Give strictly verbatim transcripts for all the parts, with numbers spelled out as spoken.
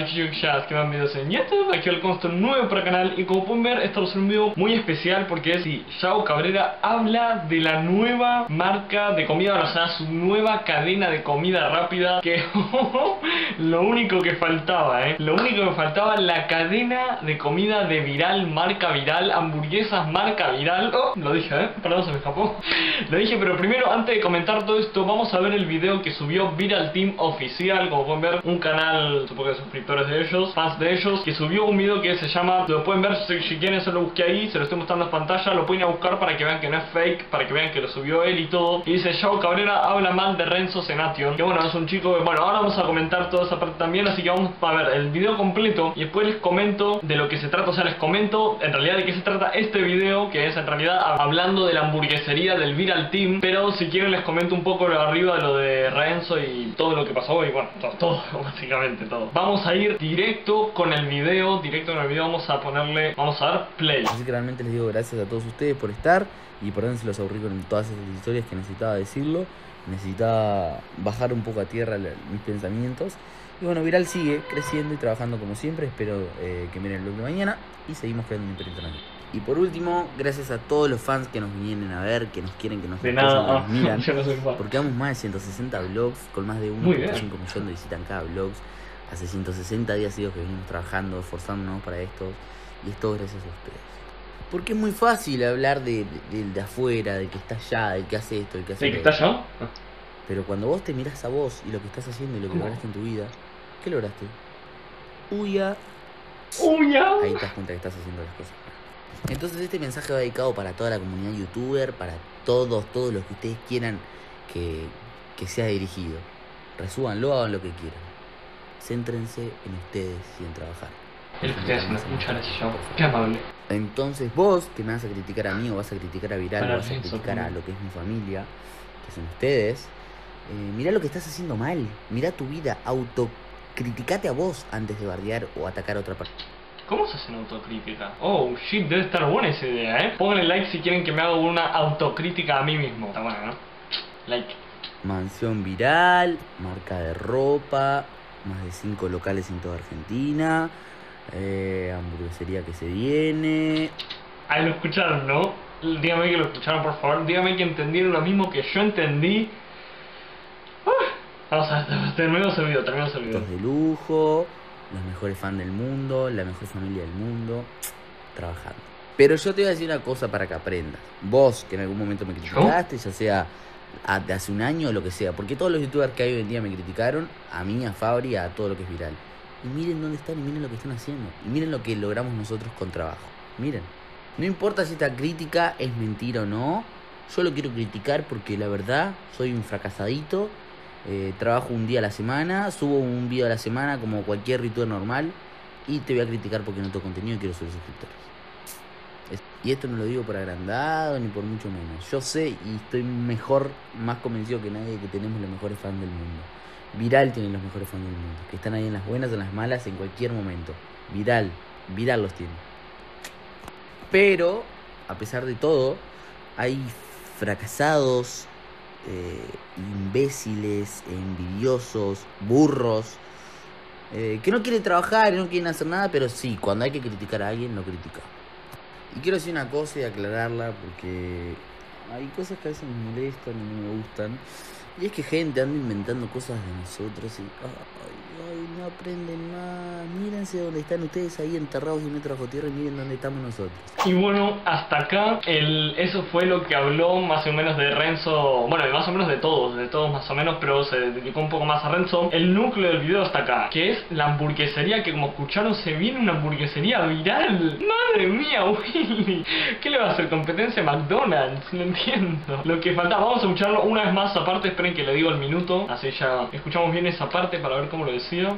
Jazz, que me han videos en YouTube. Aquí el Consto nuevo para el canal. Y como pueden ver, este va a ser un video muy especial porque es si Yao Cabrera habla de la nueva marca de comida, o sea, su nueva cadena de comida rápida. Que lo único que faltaba, eh. Lo único que faltaba, la cadena de comida de Viral, marca Viral, hamburguesas marca Viral. Oh, lo dije, eh. Perdón, se me escapó. Lo dije, pero primero, antes de comentar todo esto, vamos a ver el video que subió Viral Team Oficial. Como pueden ver, un canal, supongo que de suscriptores de ellos, fans de ellos, que subió un video que se llama, lo pueden ver si, si quieren, se lo busqué ahí, se lo estoy mostrando en pantalla, lo pueden ir a buscar para que vean que no es fake, para que vean que lo subió él y todo. Y dice: Yao Cabrera habla mal de Renzo Senation, que bueno, es un chico que, bueno, ahora vamos a comentar toda esa parte también, así que vamos a ver el video completo y después les comento de lo que se trata. O sea, les comento en realidad de qué se trata este video, que es en realidad hablando de la hamburguesería del Viral Team, pero si quieren les comento un poco lo arriba de lo de Renzo y todo lo que pasó y bueno, todo, todo básicamente todo. Vamos a ir directo con el video, directo con el video, vamos a ponerle, vamos a dar play. Así que realmente les digo gracias a todos ustedes por estar y perdón si los aburrí con todas esas historias que necesitaba decirlo. Necesitaba bajar un poco a tierra mis pensamientos. Y bueno, Viral sigue creciendo y trabajando como siempre. Espero eh, que miren el vlog de mañana y seguimos creando un imperio internacional. Y por último, gracias a todos los fans que nos vienen a ver, que nos quieren, que nos de escuchan, nada, que nos miran. yo no soy fan. Porque vamos más de ciento sesenta vlogs con más de uno punto cinco millones de visitas en cada vlog. Hace ciento sesenta días seguidos que venimos trabajando, esforzándonos para esto. Y es todo gracias a ustedes. Porque es muy fácil hablar de, de, de, de afuera, del que está allá, del que hace esto, del que hace ¿De que está allá? Ah. Pero cuando vos te mirás a vos y lo que estás haciendo y lo que ¿Cómo? lograste en tu vida, ¿qué lograste? Uya. Uya. Ahí te das cuenta que estás haciendo las cosas. Entonces este mensaje va dedicado para toda la comunidad youtuber, para todos, todos los que ustedes quieran que, que sea dirigido. Resúbanlo, hagan lo que quieran. Céntrense en ustedes y en trabajar. El que ustedes hacen, muchas gracias, Yao. Qué amable. Entonces vos, que me vas a criticar a mí o vas a criticar a Viral, Para o vas a Renzo, criticar a también. lo que es mi familia, que son ustedes, eh, mirá lo que estás haciendo mal, mirá tu vida, autocriticate a vos antes de bardear o atacar a otra persona. ¿Cómo se hace una autocrítica? Oh, shit, debe estar buena esa idea, ¿eh? Pónganle like si quieren que me haga una autocrítica a mí mismo. Está buena, ¿no? Like. Mansión Viral, marca de ropa, más de cinco locales en toda Argentina, eh, hamburguesería que se viene. Ahí lo escucharon, ¿no? Dígame que lo escucharon, por favor. Dígame que entendieron lo mismo que yo entendí. Uh, vamos a ver, terminamos el video, terminamos el video. Autos de lujo, los mejores fans del mundo, la mejor familia del mundo, trabajando. Pero yo te voy a decir una cosa para que aprendas. Vos, que en algún momento me criticaste, ya sea a, de hace un año o lo que sea, porque todos los youtubers que hay hoy en día me criticaron, a mí, a Fabri, a todo lo que es Viral. Y miren dónde están y miren lo que están haciendo. Y miren lo que logramos nosotros con trabajo. Miren. No importa si esta crítica es mentira o no. Yo lo quiero criticar porque la verdad soy un fracasadito. Eh, trabajo un día a la semana, subo un video a la semana como cualquier youtuber normal. Y te voy a criticar porque no tengo contenido y quiero subir suscriptores. Es, y esto no lo digo por agrandado ni por mucho menos. Yo sé y estoy mejor, más convencido que nadie que tenemos los mejores fans del mundo. Viral tiene los mejores fans del mundo, que están ahí en las buenas, en las malas, en cualquier momento. Viral, Viral los tiene. Pero, a pesar de todo, hay fracasados, eh, imbéciles, envidiosos, burros, eh, que no quieren trabajar y no quieren hacer nada, pero sí, cuando hay que criticar a alguien, lo critica. Y quiero decir una cosa y aclararla porque hay cosas que a veces me molestan y no me gustan. Y es que gente anda inventando cosas de nosotros y ay, ay, no aprenden más. Mírense dónde están ustedes ahí enterrados de metros bajo tierra y miren dónde estamos nosotros. Y bueno, hasta acá el, eso fue lo que habló más o menos de Renzo. Bueno, más o menos de todos, de todos más o menos, pero se dedicó un poco más a Renzo. El núcleo del video hasta acá, que es la hamburguesería, que como escucharon se viene una hamburguesería Viral. Madre mía, Willy, ¿qué le va a hacer competencia a McDonald's? No entiendo. Lo que faltaba, vamos a escucharlo una vez más aparte, esperen que le digo el minuto, así ya escuchamos bien esa parte para ver cómo lo decía.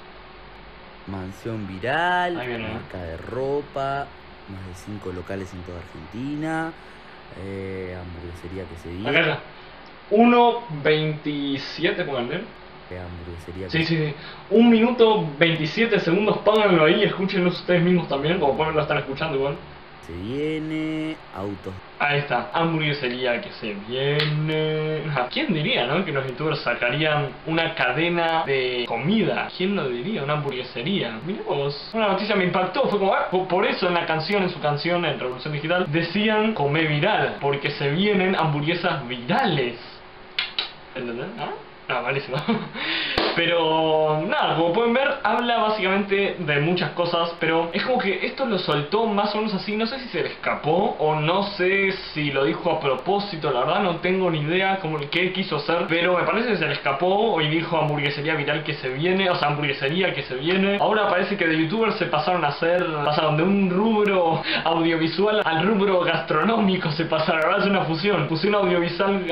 Mansión Viral, Ahí viene, marca de ropa, más de cinco locales en toda Argentina, eh, hamburguesería que se viene. Acá ya. uno veintisiete, pónganle. Eh, hamburguesería que Sí, sí, sí. un minuto veintisiete segundos, pónganlo ahí, escúchenlo ustedes mismos también, como pueden lo están escuchando igual. se viene, autos. Ahí está, hamburguesería que se viene. ¿Quién diría, no? Que los youtubers sacarían una cadena de comida. ¿Quién lo diría? Una hamburguesería. Mirá vos. Una noticia me impactó. Fue como, ah, por eso en la canción, en su canción, en Revolución Digital, decían come viral. Porque se vienen hamburguesas virales. ¿Entendés? ¿No? Ah, malísimo. Pero nada, como pueden ver, habla básicamente de muchas cosas, pero es como que esto lo soltó más o menos así. No sé si se le escapó o no sé si lo dijo a propósito. La verdad no tengo ni idea como qué quiso hacer, pero me parece que se le escapó y dijo hamburguesería viral que se viene. O sea, hamburguesería que se viene. Ahora parece que de youtubers se pasaron a hacer, pasaron de un rubro audiovisual al rubro gastronómico. Se pasaron, ahora es una fusión Fusión audiovisual,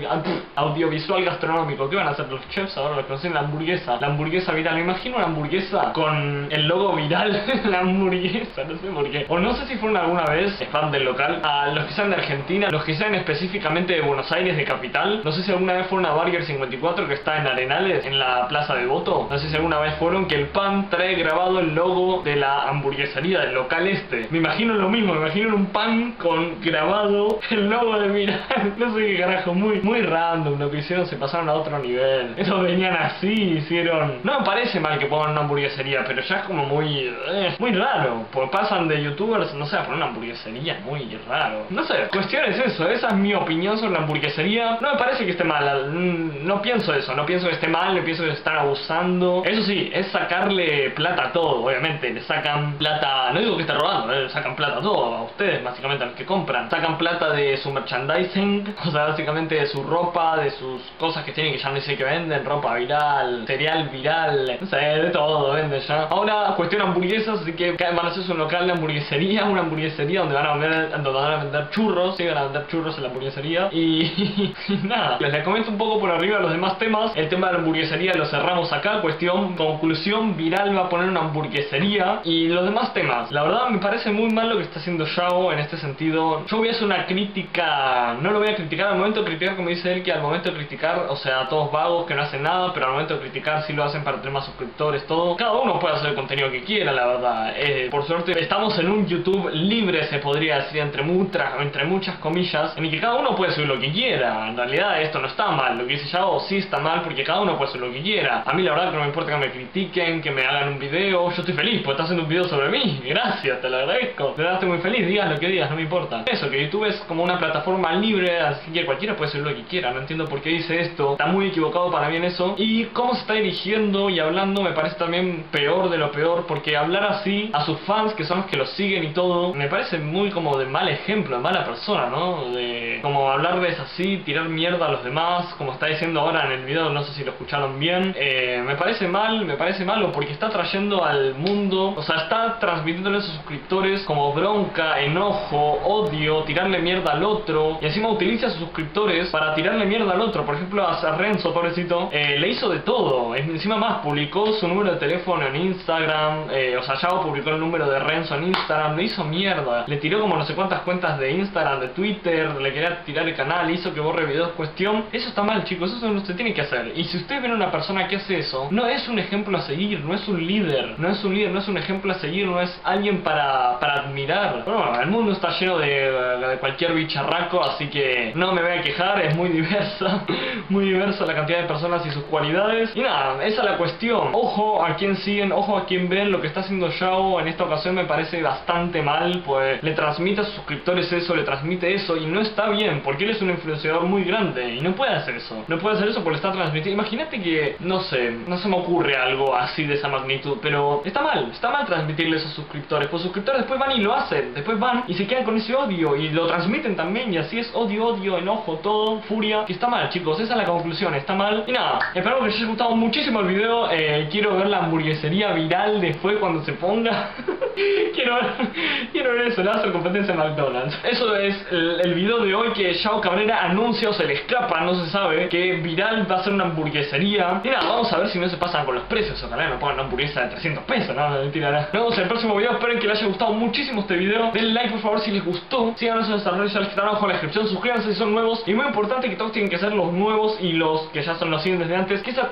audiovisual gastronómico. ¿Qué van a hacer los chefs ahora? Los conocen la hamburguesa, la hamburguesa viral. Me imagino una hamburguesa con el logo viral. La hamburguesa, no sé por qué. O no sé si fueron alguna vez fan del local. A los que sean de Argentina, los que sean específicamente de Buenos Aires, de capital. No sé si alguna vez fueron a Burger cincuenta y cuatro, que está en Arenales, en la Plaza de Voto. No sé si alguna vez fueron, que el pan trae grabado el logo de la hamburguesería, del local este. Me imagino lo mismo, me imagino un pan con grabado el logo de viral. No sé qué carajo, muy, muy random lo que hicieron. Se pasaron a otro nivel. Esos venían así, hicieron... No me parece mal que pongan una hamburguesería, pero ya es como muy... Eh, muy raro. Pues pasan de youtubers, no sé, a poner una hamburguesería, muy raro. No sé, cuestión es eso, esa es mi opinión sobre la hamburguesería. No me parece que esté mal, no pienso eso, no pienso que esté mal, no pienso que están abusando. Eso sí, es sacarle plata a todo, obviamente. Le sacan plata, no digo que esté robando, le sacan plata a todo, a ustedes, básicamente a los que compran. Sacan plata de su merchandising, o sea, básicamente de su ropa, de sus cosas que tienen, que ya no sé qué venden, ropa viral, cereal viral, no sé, de todo venden ya. Ahora cuestión hamburguesas, así que van a hacer un local de hamburguesería, una hamburguesería donde van a vender, donde van a vender churros, sí, van a vender churros en la hamburguesería. Y, y nada, les, les comento un poco por arriba los demás temas. El tema de la hamburguesería lo cerramos acá. Cuestión, conclusión, Viral va a poner una hamburguesería. Y los demás temas, la verdad me parece muy mal lo que está haciendo Yao en este sentido. Yo voy a hacer una crítica, no lo voy a criticar al momento de criticar, como dice él, que al momento de criticar, o sea, todos vagos que no hacen nada, pero al momento de criticar sí lo hacen para tener más suscriptores, todo. Cada uno puede hacer el contenido que quiera, la verdad. Eh, por suerte estamos en un YouTube libre, se podría decir, entre muchas, entre muchas comillas, en el que cada uno puede subir lo que quiera. En realidad esto no está mal, lo que dice Yao sí está mal, porque cada uno puede subir lo que quiera. A mí la verdad que no me importa que me critiquen, que me hagan un video. Yo estoy feliz, porque estás haciendo un video sobre mí. Gracias, te lo agradezco. De verdad estoy muy feliz, digas lo que digas, no me importa. Eso, que YouTube es como una plataforma libre, así que cualquiera puede subir lo que quiera. No entiendo por qué dice esto, está muy equivocado para mí en eso. Y cómo se está dirigiendo y hablando me parece también peor de lo peor, porque hablar así a sus fans, que son los que lo siguen y todo, me parece muy como de mal ejemplo, de mala persona, ¿no? De como hablarles así, tirar mierda a los demás, como está diciendo ahora en el video, no sé si lo escucharon bien. Eh, me parece mal, me parece malo, porque está trayendo al mundo, o sea, está transmitiéndole a sus suscriptores como bronca, enojo, odio, tirarle mierda al otro, y encima utiliza a sus suscriptores para tirarle mierda al otro. Por ejemplo, a Renzo, pobrecito, eh, le hizo de todo. Encima más, publicó su número de teléfono en Instagram, eh, o sea, Yao publicó el número de Renzo en Instagram, le hizo mierda, le tiró como no sé cuántas cuentas de Instagram, de Twitter, le quería tirar el canal, hizo que borre videos, cuestión. Eso está mal, chicos, eso no se tiene que hacer. Y si ustedes ven a una persona que hace eso, no es un ejemplo a seguir, no es un líder, no es un líder, no es un ejemplo a seguir, no es alguien para, para admirar. Bueno, el mundo está lleno de, de cualquier bicharraco, así que no me voy a quejar, es muy diversa, muy diversa la cantidad de personas y sus cualidades. Y nada, esa es la cuestión. Ojo a quien siguen, ojo a quien ven. Lo que está haciendo Yao en esta ocasión me parece bastante mal, pues le transmite a sus suscriptores eso, le transmite eso, y no está bien, porque él es un influenciador muy grande y no puede hacer eso. No puede hacer eso porque está transmitiendo. Imagínate que, no sé, no se me ocurre algo así de esa magnitud, pero está mal, está mal transmitirle a sus suscriptores. Pues sus suscriptores después van y lo hacen, después van y se quedan con ese odio y lo transmiten también, y así es odio, odio, enojo, todo, furia. Y está mal, chicos, esa es la conclusión, está mal. Y nada, espero que les haya gustado muchísimo el video. eh, Quiero ver la hamburguesería viral después cuando se ponga. quiero, ver, quiero ver eso, le hace competencia a McDonald's. Eso es el, el video de hoy, que Yao Cabrera anuncia, o se le escapa, no se sabe, que Viral va a ser una hamburguesería. Y nada, vamos a ver si no se pasan con los precios. Ojalá no pongan una hamburguesa de trescientos pesos, no, mentira, no. Nos vemos en el próximo video, espero que les haya gustado muchísimo este video. Denle like por favor si les gustó. Síganos en nuestras redes sociales que están abajo en la descripción. Suscríbanse si son nuevos. Y muy importante, que todos tienen que ser los nuevos y los que ya son los siguen desde antes, que es activar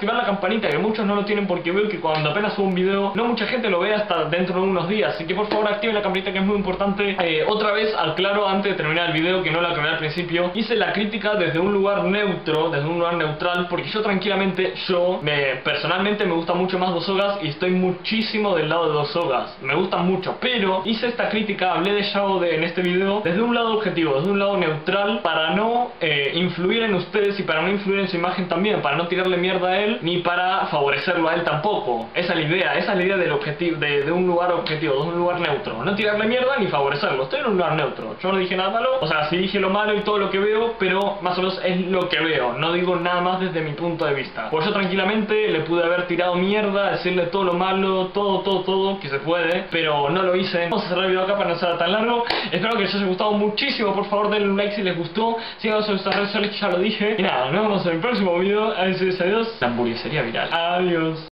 activar la campanita, que muchos no lo tienen porque veo que cuando apenas subo un video no mucha gente lo ve hasta dentro de unos días. Así que por favor activen la campanita, que es muy importante. eh, Otra vez aclaro antes de terminar el video, que no lo aclaré al principio, hice la crítica desde un lugar neutro, desde un lugar neutral, porque yo tranquilamente, yo me, personalmente me gusta mucho más Dos Sogas y estoy muchísimo del lado de Dos Sogas, me gustan mucho, pero hice esta crítica, hablé de Yao de, en este video desde un lado objetivo, desde un lado neutral, para no eh, influir en ustedes y para no influir en su imagen también, para no tirarle mierda a él ni para favorecerlo a él tampoco. Esa es la idea, esa es la idea del objetivo, de, de un lugar objetivo, de un lugar neutro, no tirarle mierda ni favorecerlo. Estoy en un lugar neutro, yo no dije nada malo, o sea, sí dije lo malo y todo lo que veo, pero más o menos es lo que veo, no digo nada más desde mi punto de vista. Pues yo tranquilamente le pude haber tirado mierda, decirle todo lo malo, todo, todo, todo, que se puede, pero no lo hice. Vamos a cerrar el video acá para no ser tan largo. Espero que les haya gustado muchísimo, por favor denle un like si les gustó, síganos en nuestras redes sociales, ya lo dije, y nada, nos vemos en el próximo video. Adiós, adiós, la hamburguesería viral. Adiós.